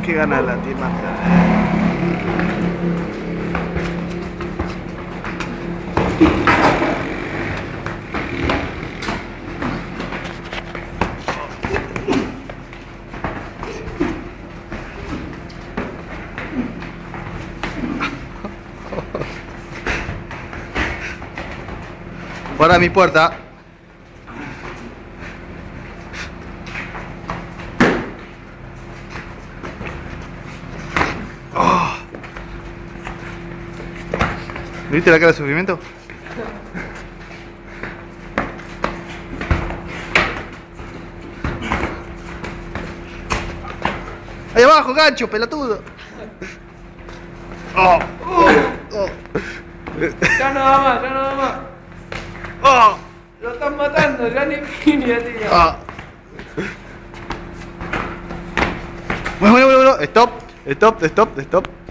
que ganar la tienda. Guarda mi puerta. Oh. ¿Viste la cara de sufrimiento? Ahí abajo, gancho, pelotudo. Oh. Oh. Oh. Ya no va más, ya no va más. Oh. Lo están matando, ya ni línea, tío. Ah. Bueno, stop, stop, stop, stop.